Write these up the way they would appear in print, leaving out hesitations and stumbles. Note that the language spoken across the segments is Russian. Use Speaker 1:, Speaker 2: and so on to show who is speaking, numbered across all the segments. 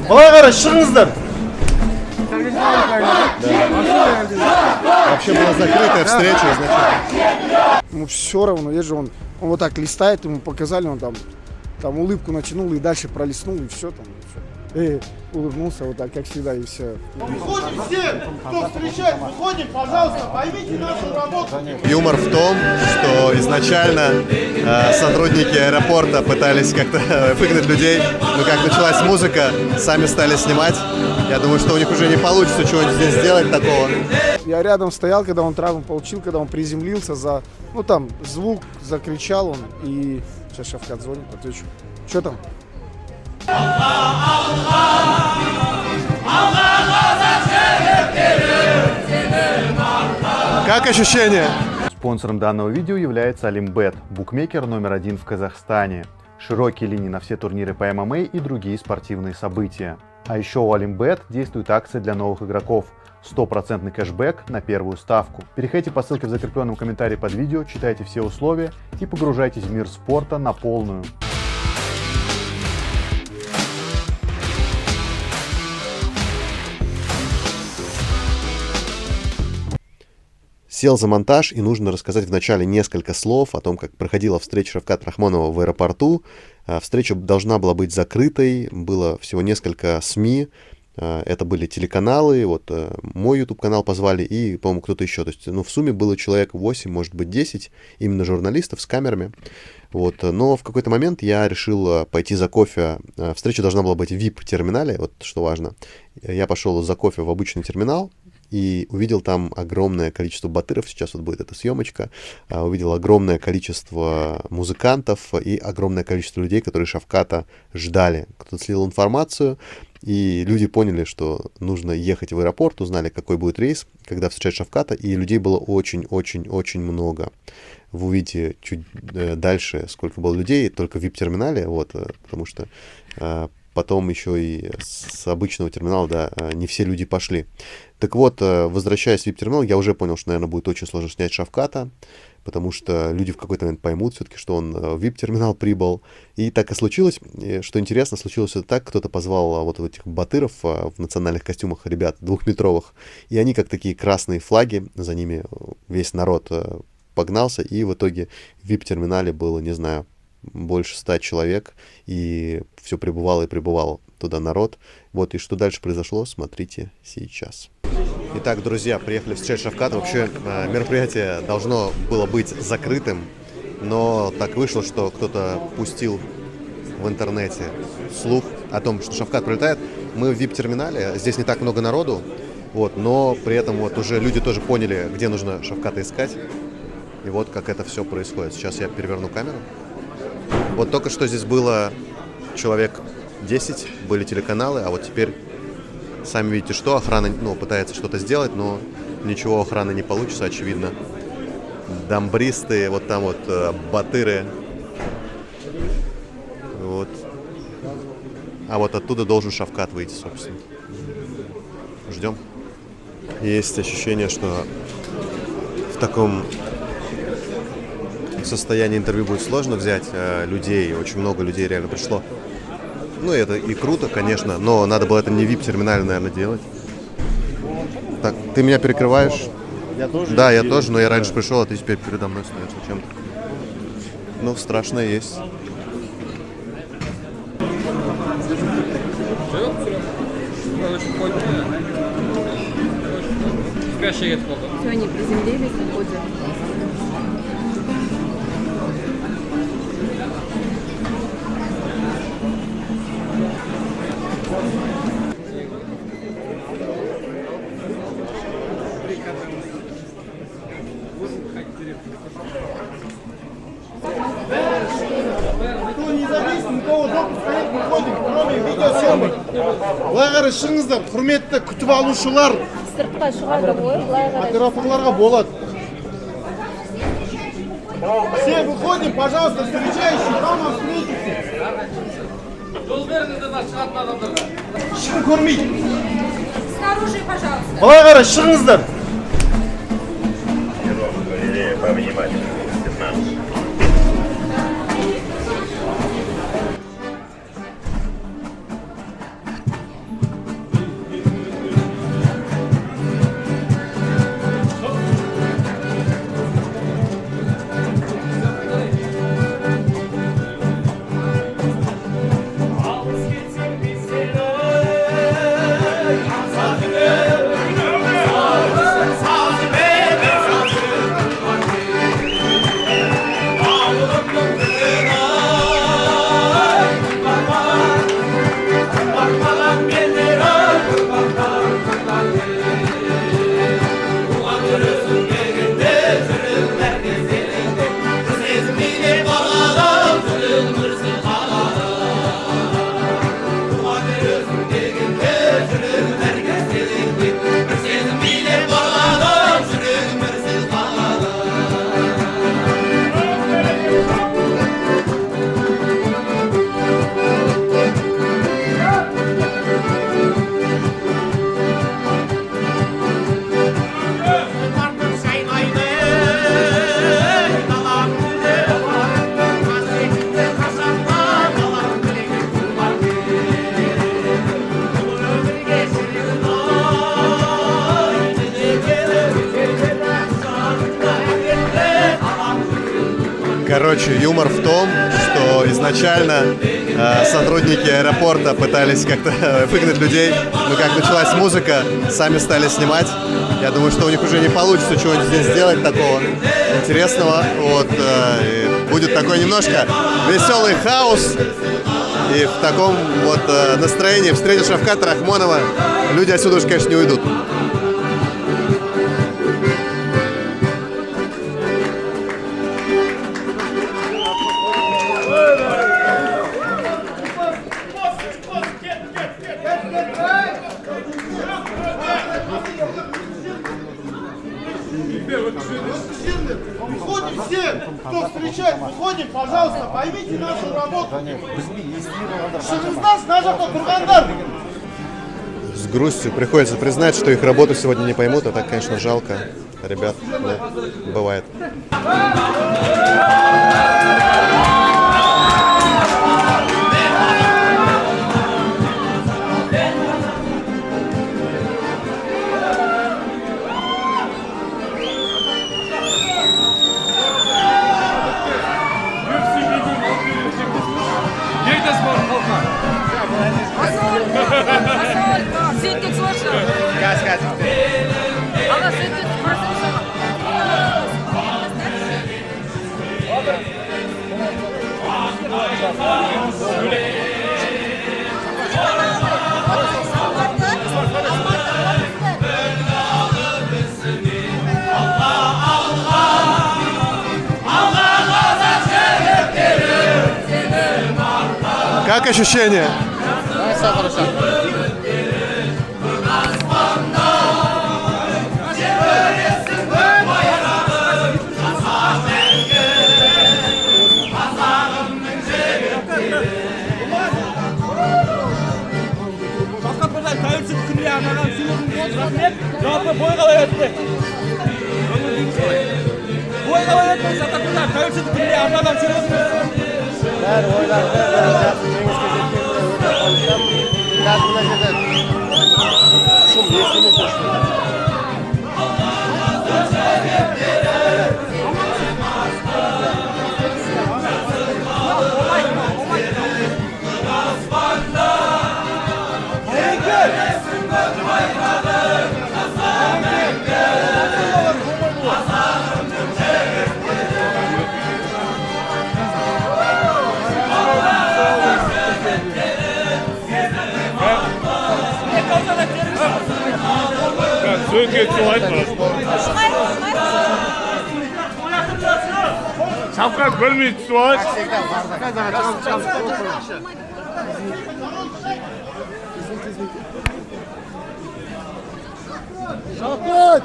Speaker 1: Былай қарай шығыңыздар.
Speaker 2: Вообще была закрытая встреча изначально.
Speaker 3: Ему все равно, видишь, он вот так листает, ему показали, он там улыбку натянул и дальше пролистнул, и все там. И улыбнулся вот так, как всегда, и все.
Speaker 1: Выходим все, кто встречает, выходим, пожалуйста, поймите нашу работу.
Speaker 2: Юмор в том, что изначально сотрудники аэропорта пытались как-то выгнать людей, но как началась музыка, сами стали снимать. Я думаю, что у них уже не получится чего-нибудь здесь сделать такого.
Speaker 3: Я рядом стоял, когда он травму получил, когда он приземлился, ну там звук закричал он, и сейчас Шавкат звонит, отвечу. Что там?
Speaker 2: Как ощущения?
Speaker 4: Спонсором данного видео является Олимбет, букмекер номер 1 в Казахстане. Широкие линии на все турниры по ММА и другие спортивные события. А еще у Олимбет действует акция для новых игроков. 100% кэшбэк на первую ставку. Переходите по ссылке в закрепленном комментарии под видео, читайте все условия и погружайтесь в мир спорта на полную.
Speaker 2: Сел за монтаж, и нужно рассказать вначале несколько слов о том, как проходила встреча Шавката Рахмонова в аэропорту. Встреча должна была быть закрытой, было всего несколько СМИ, это были телеканалы, вот мой YouTube-канал позвали и, по-моему, кто-то еще. То есть, ну, в сумме было человек 8, может быть, 10, именно журналистов с камерами. Вот. Но в какой-то момент я решил пойти за кофе. Встреча должна была быть в VIP-терминале, вот что важно. Я пошел за кофе в обычный терминал и увидел там огромное количество батыров, сейчас вот будет эта съемочка, увидел огромное количество музыкантов и огромное количество людей, которые Шавката ждали. Кто-то слил информацию, и люди поняли, что нужно ехать в аэропорт, узнали, какой будет рейс, когда встречать Шавката, и людей было очень-очень-очень много. Вы увидите чуть дальше, сколько было людей, только в VIP-терминале, вот, потому что потом еще и с обычного терминала, да, не все люди пошли. Так вот, возвращаясь в VIP-терминал, я уже понял, что, наверное, будет очень сложно снять Шавката, потому что люди в какой-то момент поймут все-таки, что он в VIP-терминал прибыл. И так и случилось. И, что интересно, случилось это так, кто-то позвал вот этих батыров в национальных костюмах, ребят, 2-метровых, и они как такие красные флаги, за ними весь народ погнался, и в итоге в VIP-терминале было, не знаю, больше 100 человек, и все прибывало и прибывало туда народ. Вот, и что дальше произошло, смотрите сейчас. Итак, друзья, приехали встречать Шавката. Вообще, мероприятие должно было быть закрытым, но так вышло, что кто-то пустил в интернете слух о том, что Шавкат прилетает. Мы в VIP-терминале, здесь не так много народу, вот, но при этом вот уже люди тоже поняли, где нужно Шавката искать. И вот как это все происходит. Сейчас я переверну камеру. Вот только что здесь было человек 10, были телеканалы, а вот теперь сами видите, что охрана, ну, пытается что-то сделать, но ничего охраны не получится, очевидно. Дамбристы, вот там вот батыры. Вот. А вот оттуда должен Шавкат выйти, собственно. Ждем. Есть ощущение, что в таком состоянии интервью будет сложно взять людей. Очень много людей реально пришло. Ну, это и круто, конечно, но надо было это не в VIP-терминале, наверное, делать. Так, ты меня перекрываешь?
Speaker 1: Я тоже?
Speaker 2: Да, я тоже, но я раньше пришел, а ты теперь передо мной стоишь зачем-то. Ну, страшно есть.
Speaker 5: Все, они приземлились, уходят.
Speaker 1: Никто не зависит, никого допуска нет, выходим, кроме видеосъемок. Былай қарай шығыңыздар, құрметті күтіп алушылар.
Speaker 5: Сыртқа шығады ғой, былай қарай.
Speaker 1: Операторларға болады. Все выходим, пожалуйста, встречающие, там встретитесь. Шығын көрмейді.
Speaker 5: Снаружи, пожалуйста.
Speaker 1: Былай қарай шығыңыздар.
Speaker 6: Повнимательнее, 15.
Speaker 2: короче, юмор в том, что изначально сотрудники аэропорта пытались как-то выгнать людей, но как началась музыка, сами стали снимать. Я думаю, что у них уже не получится чего-нибудь здесь сделать такого интересного. Вот, будет такой немножко веселый хаос. И в таком вот настроении встретишь Равката Рахмонова, люди отсюда уж, конечно, не уйдут.
Speaker 1: Выходим все, кто встречает, выходим, пожалуйста, поймите нашу работу. Шыңыздан сына жақта тұрғандар.
Speaker 2: С грустью приходится признать, что их работу сегодня не поймут, а так, конечно, жалко. Ребят, да, бывает.
Speaker 5: Sütlik слышно? Газ. Ага, sütlik слышно.
Speaker 2: Как ощущения?
Speaker 7: Şafkat bölmeyi tutuyor.
Speaker 3: Şafkat!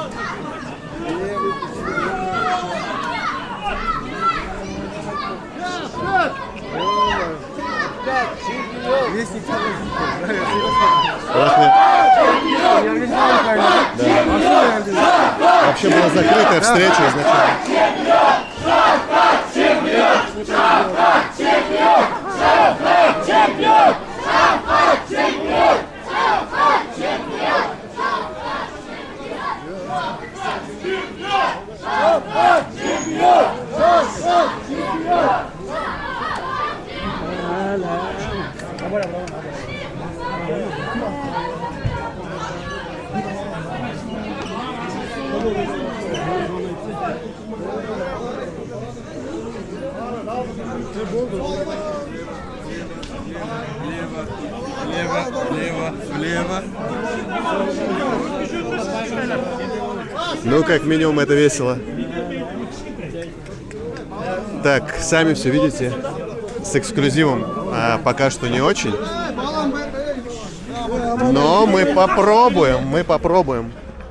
Speaker 2: Вообще была закрытая встреча изначально.
Speaker 7: Влево.
Speaker 2: Ну, как минимум, это весело. Так, сами все видите. С эксклюзивом пока что не очень. Но мы попробуем.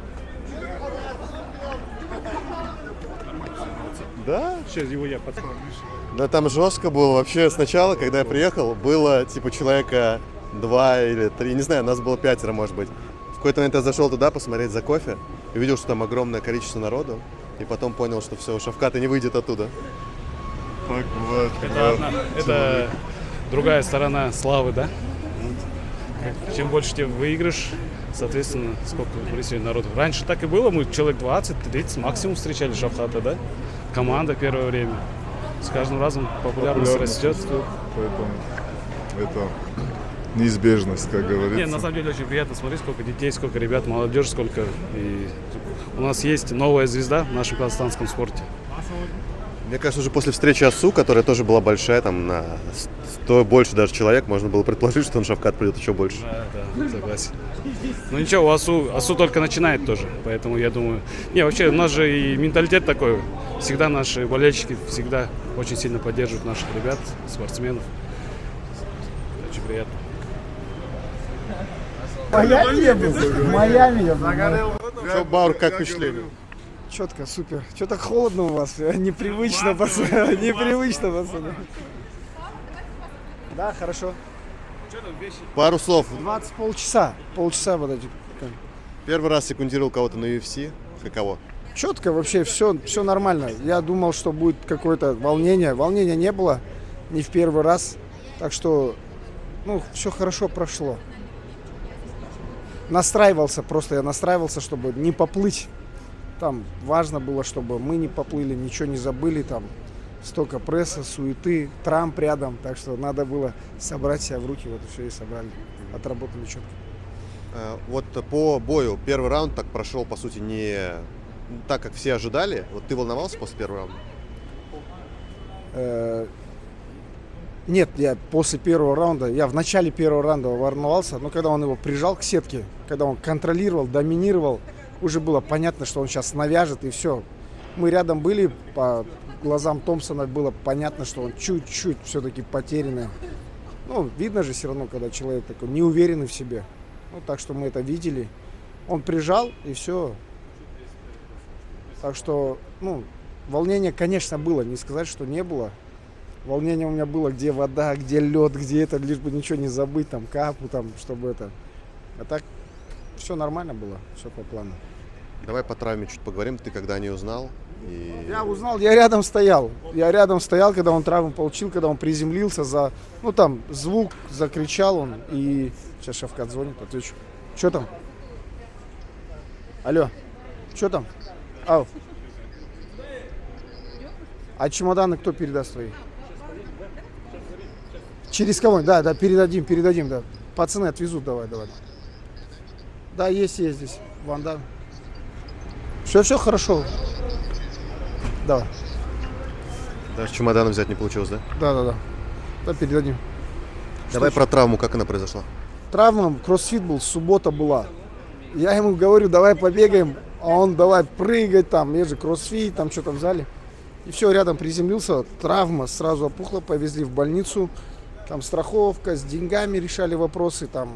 Speaker 2: Да?
Speaker 7: Сейчас его я подсмотрю.
Speaker 2: Да там жестко было. Вообще сначала, когда я приехал, было типа человека 2 или 3, не знаю, нас было 5, может быть. В какой-то момент я зашел туда посмотреть за кофе и увидел, что там огромное количество народу. И потом понял, что все, Шавкат не выйдет оттуда. Так, вот.
Speaker 8: Это другая сторона славы, да? Чем больше тебе выигрыш, соответственно, сколько присутствует народу. Раньше так и было, мы человек 20-30 максимум встречали Шавката, да? Команда первое время. с каждым разом популярность растет.
Speaker 7: Поэтому это неизбежность, как говорится.
Speaker 8: Нет, на самом деле очень приятно смотреть, сколько детей, сколько ребят, молодежь, сколько. И у нас есть новая звезда в нашем казахстанском спорте.
Speaker 2: Мне кажется, уже после встречи Асу, которая тоже была большая, там на 100 больше даже человек, можно было предположить, что на Шавкат придет еще больше.
Speaker 8: Да, согласен. Ну ничего, Асу только начинает тоже, поэтому я думаю... Не, вообще, у нас же и менталитет такой. Всегда наши болельщики всегда очень сильно поддерживают наших ребят, спортсменов. Очень приятно.
Speaker 3: В Майами я был. В Майами я был.
Speaker 2: Что, Баур, как впечатление?
Speaker 3: Четко, супер. Что-то холодно у вас. Непривычно, пацаны. Непривычно, пацаны. Да, хорошо.
Speaker 2: Пару слов.
Speaker 3: 20 полчаса. Полчаса вот эти.
Speaker 2: Первый раз секундировал кого-то на UFC. Каково?
Speaker 3: Четко вообще, все нормально. Я думал, что будет какое-то волнение. Волнения не было. Не в первый раз. Так что, ну, все хорошо прошло. Настраивался, просто я настраивался, чтобы не поплыть. Там важно было, чтобы мы не поплыли, ничего не забыли. Там столько пресса, суеты, Трамп рядом. Так что надо было собрать себя в руки. Вот все и собрали. Отработали четко.
Speaker 2: Вот по бою первый раунд так прошел, по сути, не так, как все ожидали. Вот ты волновался после первого раунда?
Speaker 3: Нет, я после первого раунда, я в начале первого раунда волновался, но когда он его прижал к сетке, когда он контролировал, доминировал, уже было понятно, что он сейчас навяжет и все. Мы рядом были, по глазам Томпсона было понятно, что он чуть-чуть все-таки потерянный. Ну, видно же все равно, когда человек такой неуверенный в себе. Ну, так что мы это видели. Он прижал и все. Так что, ну, волнение, конечно, было, не сказать, что не было. Волнение у меня было, где вода, где лед, где это, лишь бы ничего не забыть, там, капу, там, чтобы это. А так, все нормально было, все по плану.
Speaker 2: Давай по травме чуть поговорим. Ты когда не узнал?
Speaker 3: Я узнал, я рядом стоял. Я рядом стоял, когда он травму получил, когда он приземлился за... Ну, там, звук, закричал он, и... Сейчас Шавкат звонит, отвечу. Что там? Алло, что там? Ау. А чемоданы кто передаст твои? Через кого? Да, передадим, да. Пацаны отвезут, давай. Да, есть здесь. Ванда. Все хорошо. Давай.
Speaker 2: Даже чемодан взять не получилось, да?
Speaker 3: Да. Да, передадим.
Speaker 2: Давай про травму, как она произошла?
Speaker 3: Травма, кроссфит был, суббота была. Я ему говорю, давай побегаем, а он давай прыгать там, есть же кроссфит, там что-то в зале. И все, рядом приземлился, травма, сразу опухла, повезли в больницу. Там страховка, с деньгами решали вопросы, там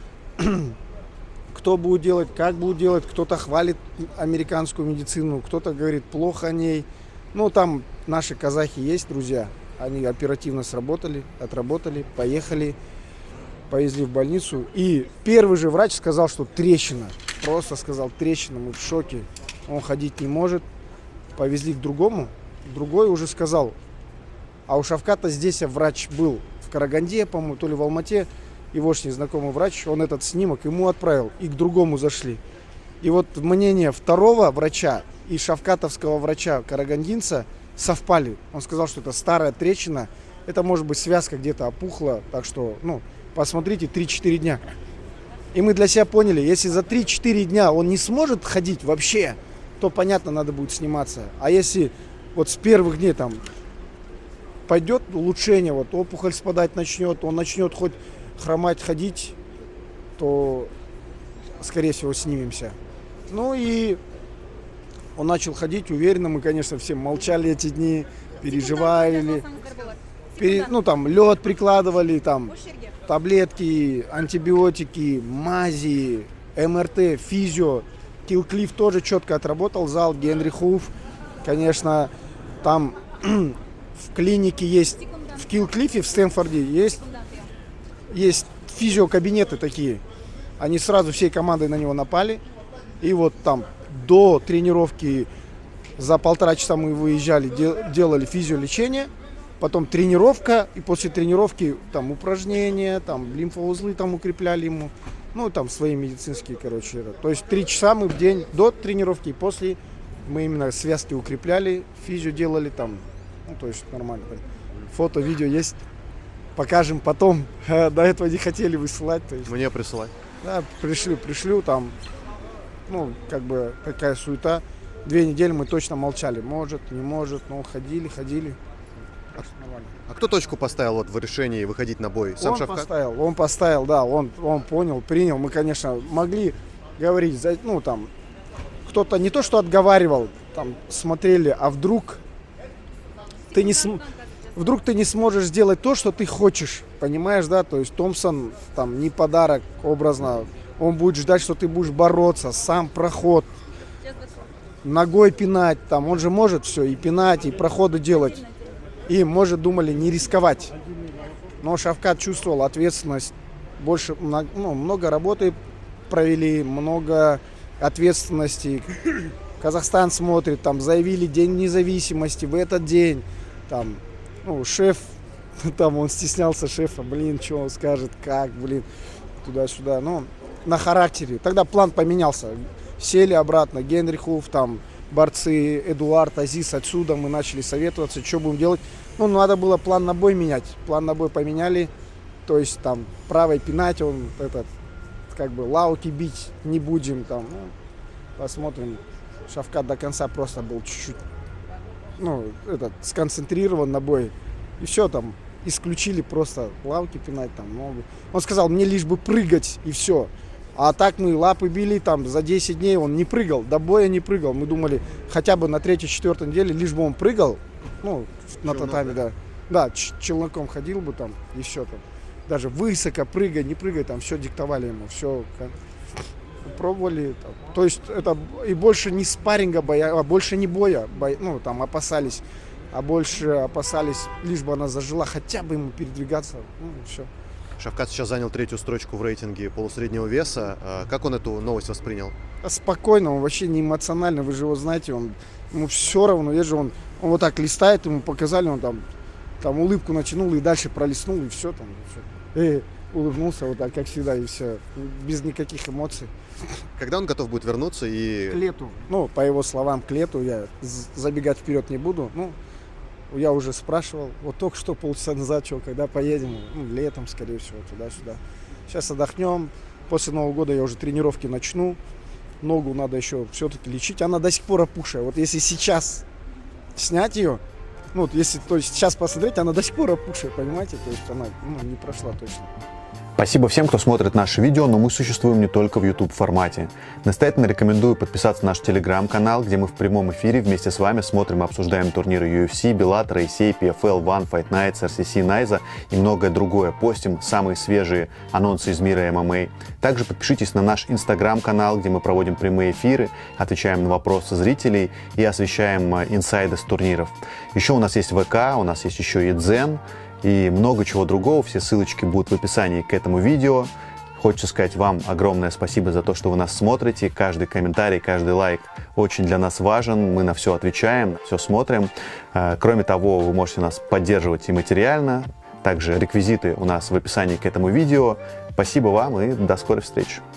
Speaker 3: кто будет делать, как будет делать, кто-то хвалит американскую медицину, кто-то говорит плохо о ней. Ну, там наши казахи есть, друзья, они оперативно сработали, отработали, поехали, повезли в больницу. И первый же врач сказал, что трещина, просто сказал трещина, мы в шоке, он ходить не может. Повезли к другому, другой уже сказал, а у Шавката здесь врач был в Караганде, по-моему, то ли в Алмате, егошний знакомый врач, он этот снимок ему отправил, и к другому зашли. И вот мнение второго врача и шавкатовского врача карагандинца совпали. Он сказал, что это старая трещина, это может быть связка где-то опухла, так что, ну, посмотрите, 3-4 дня. И мы для себя поняли, если за 3-4 дня он не сможет ходить вообще, то, понятно, надо будет сниматься. А если вот с первых дней там пойдет улучшение, вот опухоль спадать начнет, он начнет хоть хромать, ходить, то, скорее всего, снимемся. Ну и он начал ходить уверенно, мы, конечно, все молчали эти дни, переживали. Ну, там, лед прикладывали, там, таблетки, антибиотики, мази, МРТ, физио. Киллклифф тоже четко отработал, зал, Генри Хуф. Конечно, там в клинике есть, в Киллклиффе, в Стэнфорде есть физиокабинеты такие. Они сразу всей командой на него напали. И вот там до тренировки за 1,5 часа мы выезжали, делали физиолечение. Потом тренировка, и после тренировки там упражнения, там лимфоузлы там укрепляли ему. Ну, там свои медицинские, короче. То есть 3 часа мы в день до тренировки и после мы именно связки укрепляли, физио делали там. Ну, то есть нормально. Так. Фото, видео есть. Покажем потом. До этого не хотели высылать. То есть,
Speaker 2: Мне присылать.
Speaker 3: да, пришлю там. Ну, как бы такая суета. 2 недели мы точно молчали. Может, не может. Но ходили. Так что нормально.
Speaker 2: А кто точку поставил вот в решении выходить на бой? Сам Шавкат?
Speaker 3: Он поставил, да. Он понял, принял. Мы, конечно, могли говорить, ну, там, кто-то не то, что отговаривал, там, смотрели, а вдруг ты не сможешь сделать то, что ты хочешь, понимаешь, да, то есть Томпсон, там, не подарок, образно, он будет ждать, что ты будешь бороться, сам проход, ногой пинать, там, он же может все, и пинать, и проходы делать, и, может, думали не рисковать, но Шавкат чувствовал ответственность, больше, ну, много работы провели, много ответственности. Казахстан смотрит, там заявили День независимости в этот день. Там, ну, шеф, там он стеснялся шефа, блин, что он скажет, как, блин, туда-сюда. Ну, на характере. Тогда план поменялся. Сели обратно, Генрихов, там, борцы, Эдуард, Азиз, отсюда мы начали советоваться, что будем делать. Ну, надо было план на бой менять. План на бой поменяли. То есть, там, правой пинать, он, этот, как бы, лауки бить не будем, там, ну, посмотрим. Шавкат до конца просто был чуть-чуть, ну, сконцентрирован на бой. И все, там, исключили просто лавки пинать, там, ногу. Он сказал, мне лишь бы прыгать, и все. А так мы лапы били, там, за 10 дней он не прыгал, до боя не прыгал. Мы думали, хотя бы на 3-4 неделе, лишь бы он прыгал, ну, на татами, да. Да, челноком ходил бы там, и все там. Даже высоко прыгай, не прыгай, там, все диктовали ему, все. Пробовали, там. То есть это и больше не спарринга боя, а больше не боя, ну, там, опасались, а больше опасались, лишь бы она зажила, хотя бы ему передвигаться, ну, все.
Speaker 2: Шавкат сейчас занял 3-ю строчку в рейтинге полусреднего веса. Как он эту новость воспринял?
Speaker 3: Спокойно, он вообще не эмоционально, вы же его знаете, ему все равно, есть же он вот так листает, ему показали, он там улыбку натянул и дальше пролистнул, и все там, и улыбнулся вот так, как всегда, и все, без никаких эмоций.
Speaker 2: Когда он готов будет вернуться и...
Speaker 3: К лету. Ну, по его словам, к лету, я забегать вперед не буду. Ну, я уже спрашивал, вот только что полчаса назад, когда поедем, ну, летом, скорее всего, туда-сюда. Сейчас отдохнем, после Нового года я уже тренировки начну. Ногу надо еще все-таки лечить, она до сих пор опухшая. Вот если сейчас снять ее, ну, вот если, то есть сейчас посмотреть, она до сих пор опухшая, понимаете? То есть она, ну, не прошла точно.
Speaker 4: Спасибо всем, кто смотрит наши видео, но мы существуем не только в YouTube формате. Настоятельно рекомендую подписаться на наш телеграм-канал, где мы в прямом эфире вместе с вами смотрим и обсуждаем турниры UFC, Bellator, ACA, PFL, One, Fight Nights, RCC, NIZA и многое другое. Постим самые свежие анонсы из мира ММА. Также подпишитесь на наш инстаграм-канал, где мы проводим прямые эфиры, отвечаем на вопросы зрителей и освещаем инсайды с турниров. Еще у нас есть ВК, у нас есть еще и Дзен, и много чего другого. Все ссылочки будут в описании к этому видео. Хочется сказать вам огромное спасибо за то, что вы нас смотрите. Каждый комментарий, каждый лайк очень для нас важен. Мы на все отвечаем, все смотрим. Кроме того, вы можете нас поддерживать и материально. Также реквизиты у нас в описании к этому видео. Спасибо вам и до скорой встречи.